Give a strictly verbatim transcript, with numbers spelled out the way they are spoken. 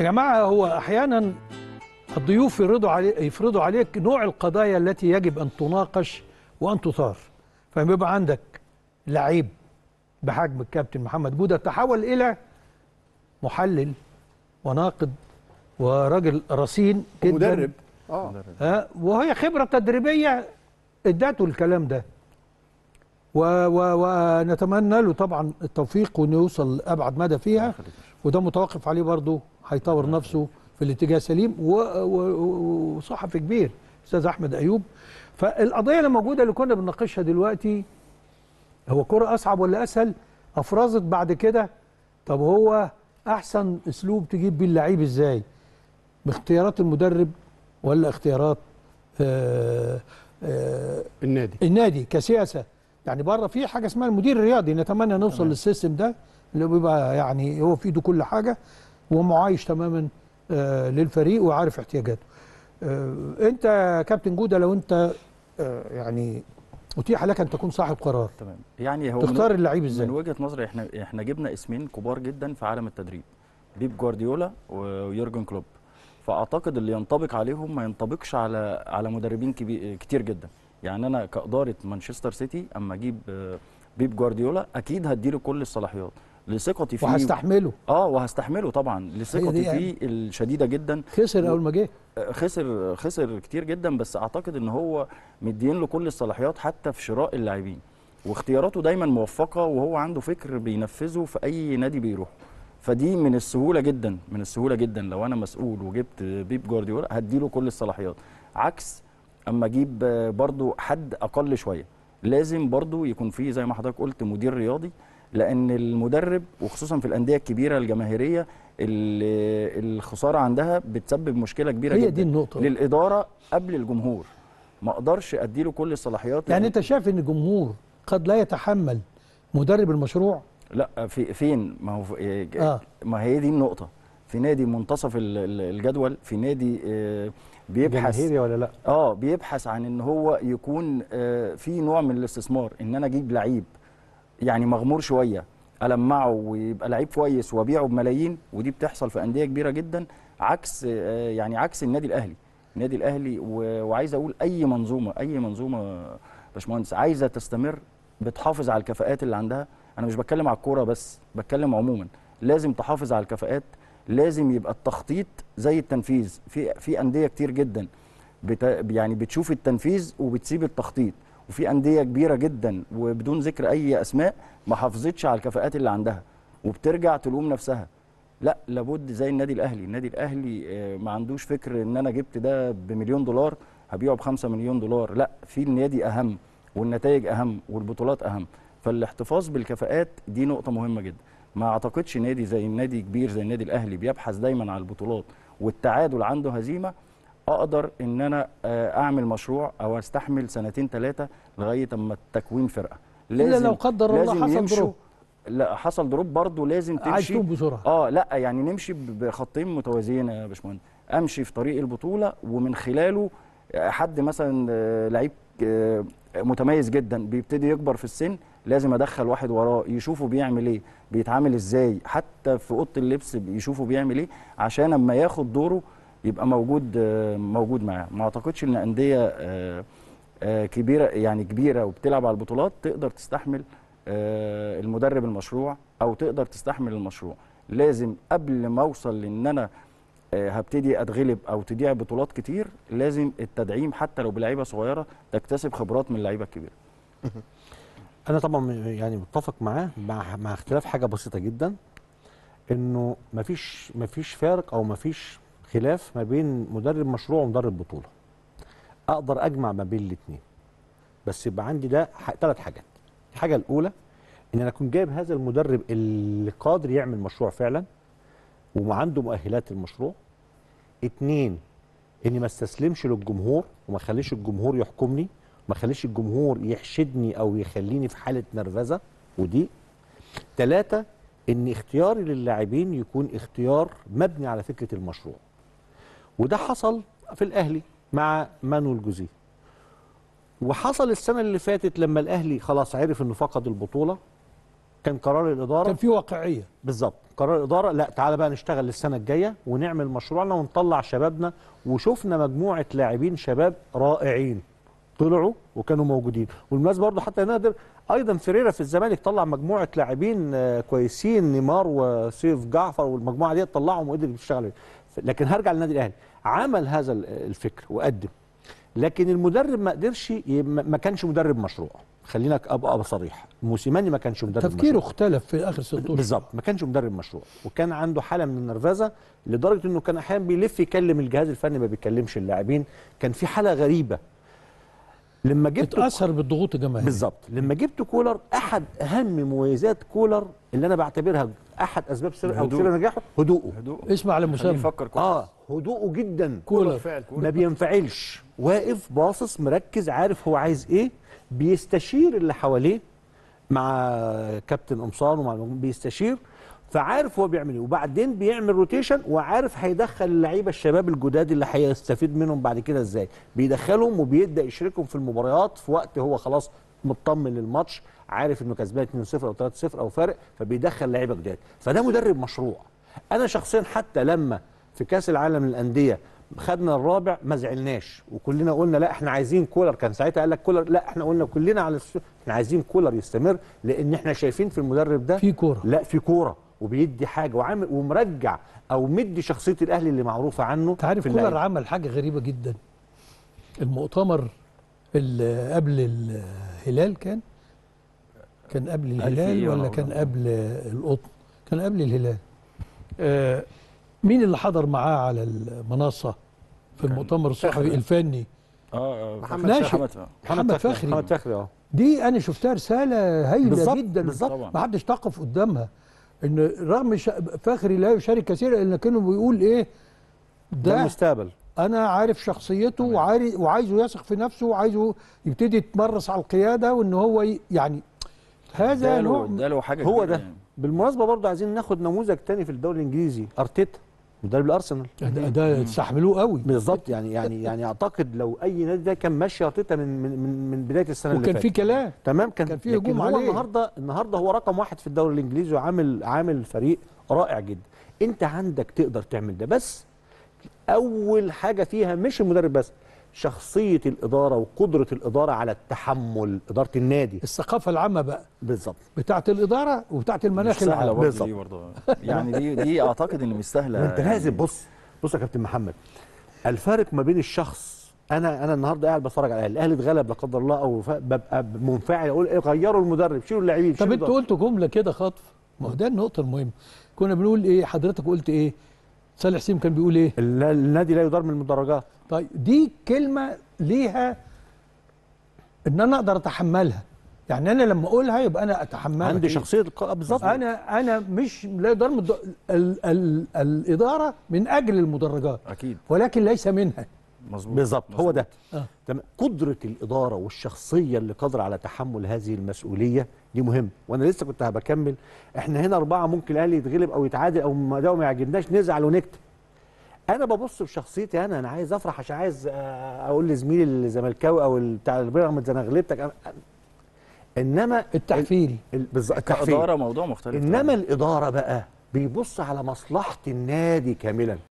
يا جماعه هو احيانا الضيوف يفرضوا عليك يفرضوا عليك نوع القضايا التي يجب ان تناقش وان تثار. فبيبقى عندك لعيب بحجم الكابتن محمد جوده تحول الى محلل وناقد وراجل رصين جدا مدرب اه ها، وهي خبره تدريبيه ادته الكلام ده، ونتمنى له طبعا التوفيق وانه يوصل لابعد مدى فيها، وده متوقف عليه برضه هيطور نفسه في الاتجاه السليم، وصحفي كبير استاذ احمد ايوب. فالقضيه اللي موجوده اللي كنا بنناقشها دلوقتي، هو كرة اصعب ولا اسهل؟ افرزت بعد كده طب هو احسن اسلوب تجيب بيه اللعيب ازاي؟ باختيارات المدرب ولا اختيارات آآ آآ النادي النادي كسياسه؟ يعني بره في حاجه اسمها المدير الرياضي، نتمنى نوصل للسيستم ده اللي بيبقى يعني هو في ايده كل حاجه ومعايش تماما للفريق وعارف احتياجاته. انت يا كابتن جوده لو انت يعني اتيح لك ان تكون صاحب قرار، تمام، يعني هو تختار اللعيب ازاي؟ من وجهه نظري احنا احنا جبنا اسمين كبار جدا في عالم التدريب، بيب جوارديولا ويورجن كلوب، فاعتقد اللي ينطبق عليهم ما ينطبقش على على مدربين كتير جدا. يعني انا كاداره مانشستر سيتي اما اجيب بيب جوارديولا اكيد هديله كل الصلاحيات لثقتي فيه، وهستحمله اه وهستحمله طبعا لثقتي فيه الشديده جدا. خسر اول ما جه، خسر خسر كتير جدا، بس اعتقد ان هو مدين له كل الصلاحيات حتى في شراء اللاعبين، واختياراته دايما موفقه، وهو عنده فكر بينفذه في اي نادي بيروح. فدي من السهوله جدا من السهوله جدا لو انا مسؤول وجبت بيب جوارديولا هديله كل الصلاحيات، عكس اما اجيب برضو حد اقل شويه. لازم برضو يكون فيه زي ما حضرتك قلت مدير رياضي، لان المدرب وخصوصا في الانديه الكبيره الجماهيريه الخساره عندها بتسبب مشكله كبيره هي جدا دي النقطة للاداره قبل الجمهور. ما اقدرش اديله كل الصلاحيات. يعني انت شايف ان الجمهور قد لا يتحمل مدرب المشروع؟ لا، في فين؟ ما هو في آه. ما هي دي النقطه. في نادي منتصف الجدول، في نادي بيبحث جماهيري ولا لا اه بيبحث عن ان هو يكون في نوع من الاستثمار، ان انا اجيب لعيب يعني مغمور شويه المعه ويبقى لعيب كويس وابيعه بملايين، ودي بتحصل في انديه كبيره جدا، عكس يعني عكس النادي الاهلي. النادي الاهلي وعايز اقول اي منظومه اي منظومه باشمهندس عايزه تستمر بتحافظ على الكفاءات اللي عندها. انا مش بتكلم على الكوره بس، بتكلم عموما. لازم تحافظ على الكفاءات، لازم يبقى التخطيط زي التنفيذ. في في انديه كتير جدا بت يعني بتشوف التنفيذ وبتسيب التخطيط، وفي انديه كبيره جدا وبدون ذكر اي اسماء ما حافظتش على الكفاءات اللي عندها وبترجع تلوم نفسها. لا، لابد زي النادي الاهلي. النادي الاهلي ما عندوش فكر ان انا جبت ده بمليون دولار هبيعه بخمسة مليون دولار، لا، في النادي اهم والنتائج اهم والبطولات اهم. فالاحتفاظ بالكفاءات دي نقطه مهمه جدا. ما اعتقدش نادي زي النادي كبير زي النادي الاهلي بيبحث دايما على البطولات والتعادل عنده هزيمه اقدر ان انا اعمل مشروع او استحمل سنتين ثلاثه لغايه اما تكوين فرقه. لازم الا لو قدر الله حصل دروب. لا، حصل دروب برضه لازم تمشي عايز تقوم بسرعه. اه لا يعني نمشي بخطين متوازيين يا باشمهندس. امشي في طريق البطوله ومن خلاله حد مثلا لعيب متميز جدا بيبتدي يكبر في السن، لازم ادخل واحد وراه يشوفه بيعمل ايه، بيتعامل ازاي، حتى في اوضه اللبس يشوفه بيعمل ايه، عشان اما ياخد دوره يبقى موجود موجود معاه. ما اعتقدش ان انديه كبيره يعني كبيره وبتلعب على البطولات تقدر تستحمل المدرب المشروع او تقدر تستحمل المشروع. لازم قبل ما اوصل لان انا هبتدي اتغلب او تضيع بطولات كتير، لازم التدعيم حتى لو بلعيبه صغيره تكتسب خبرات من اللعيبه الكبيره. انا طبعا يعني متفق معاه مع مع اختلاف حاجه بسيطه جدا، انه مفيش مفيش فارق او مفيش خلاف ما بين مدرب مشروع ومدرب بطوله. اقدر اجمع ما بين الاثنين، بس يبقى عندي ده ثلاث حاجات. الحاجه الاولى ان انا اكون جايب هذا المدرب اللي قادر يعمل مشروع فعلا وعنده مؤهلات المشروع. اتنين، اني ما استسلمش للجمهور وما اخليش الجمهور يحكمني، ما اخليش الجمهور يحشدني او يخليني في حاله نرفزه، ودي. ثلاثه، ان اختياري للاعبين يكون اختيار مبني على فكره المشروع. وده حصل في الاهلي مع مانويل جوزيه، وحصل السنه اللي فاتت لما الاهلي خلاص عرف انه فقد البطوله كان قرار الاداره كان في واقعيه. بالظبط، قرار الاداره لا تعالى بقى نشتغل السنه الجايه ونعمل مشروعنا ونطلع شبابنا، وشفنا مجموعه لاعبين شباب رائعين طلعوا وكانوا موجودين. والمناسبه برضه حتى نقدر ايضا فيريرا في الزمالك طلع مجموعه لاعبين كويسين، نيمار وسيف جعفر والمجموعه دي طلعهم وقدر يشتغل. لكن هرجع للنادي الاهلي، عمل هذا الفكر وقدم، لكن المدرب ما قدرش، ما كانش مدرب مشروع. خلينا ابقى ابقى صريح، موسيماني ما كانش مدرب تفكيره مشروع. اختلف في اخر ست اشهر بالظبط، ما كانش مدرب مشروع، وكان عنده حاله من النرفزه لدرجه انه كان احيانا بيلف يكلم الجهاز الفني ما بيكلمش اللاعبين. كان في حاله غريبه. لما جبت اتاثر بالضغوط الجماهيريه. بالظبط، لما جبت كولر، احد اهم مميزات كولر اللي انا بعتبرها احد اسباب سر او سر نجاحه هدوءه. هدوء اسمع على مسمى. يفكر كويس. اه هدوءه جدا. كولر ما بينفعلش، واقف باصص مركز عارف هو عايز ايه، بيستشير اللي حواليه مع كابتن قمصان ومع بيستشير، فعارف هو بيعمل ايه، وبعدين بيعمل روتيشن وعارف هيدخل اللعيبه الشباب الجداد اللي هيستفيد منهم بعد كده ازاي، بيدخلهم وبيبدا يشاركهم في المباريات في وقت هو خلاص مطمن للماتش، عارف انه كسبان اتنين صفر او تلاتة صفر او فارق، فبيدخل لعيبه جداد. فده مدرب مشروع. انا شخصيا حتى لما في كاس العالم للانديه خدنا الرابع ما زعلناش، وكلنا قلنا لا احنا عايزين كولر، كان ساعتها قال لك كولر، لا احنا قلنا كلنا على الس... احنا عايزين كولر يستمر، لان احنا شايفين في المدرب ده في كوره، لا في كوره وبيدي حاجه وعامل ومرجع او مدي شخصيه الاهلي اللي معروفه عنه. تعرف كولر عمل حاجه غريبه جدا. المؤتمر اللي قبل الهلال كان كان قبل الهلال ولا كان قبل القطن؟ كان قبل الهلال. آه مين اللي حضر معاه على المنصه في المؤتمر الصحفي الفني؟ اه محمد محمد, محمد فخري. محمد فخري اه دي انا شفتها رساله هايله بالزبط جدا، بالظبط، ما حدش توقف قدامها. ان رغم فخري لا يشارك كثيرا الا كانه بيقول ايه ده, ده المستقبل. انا عارف شخصيته وعارف وعايزه يثق في نفسه وعايزه يبتدي يتمرس على القياده، وان هو يعني هذا نوع ده له حاجه هو ده. بالمناسبه برضه عايزين ناخد نموذج تاني في الدوري الانجليزي، ارتيتا مدرب الارسنال. ده, ده استحملوه قوي بالظبط. يعني يعني يعني اعتقد لو اي نادي ده كان ماشي ارتيتا من من من بدايه السنه اللي فاتت، وكان في كلام تمام، كان, كان في هجوم عليه. النهارده النهارده هو رقم واحد في الدوري الانجليزي وعامل عامل فريق رائع جدا. انت عندك تقدر تعمل ده، بس اول حاجه فيها مش المدرب بس، شخصيه الاداره وقدره الاداره على التحمل، اداره النادي، الثقافه العامه بقى بالظبط بتاعه الاداره وبتاعه المناخ العام بالظبط. يعني دي دي اعتقد ان مش سهله. انت لازم يعني بص بص يا كابتن محمد، الفارق ما بين الشخص، انا انا النهارده قاعد بتفرج على الاهلي اتغلب لا قدر الله، او ببقى منفعل اقول ايه غيروا المدرب، شيلوا اللاعبين. طب انت قلت جمله كده خطف، ما هو ده النقطه المهمه. كنا بنقول ايه، حضرتك قلت ايه، صالح سليم كان بيقول ايه؟ النادي لا يدار من المدرجات. طيب دي كلمه ليها ان انا اقدر اتحملها، يعني انا لما اقولها يبقى انا اتحملها، عندي شخصيه بالظبط. انا انا مش لا يدار من ال ال ال الاداره من اجل المدرجات اكيد، ولكن ليس منها. مظبوط بالظبط، هو ده. آه. تمام. قدره الاداره والشخصيه اللي قادره على تحمل هذه المسؤوليه دي مهم. وانا لسه كنت هبكمل، احنا هنا اربعه ممكن الاهلي يتغلب او يتعادل او ما ده ما يعجبناش نزعل ونكتب. انا ببص بشخصيتي، انا انا عايز افرح عشان عايز اقول لزميلي الزملكاوي او بتاع بيراميدز انا غلبتك. انما التحفيلي بالظبط، الاداره موضوع مختلف. انما الاداره بقى بيبص على مصلحه النادي كاملا.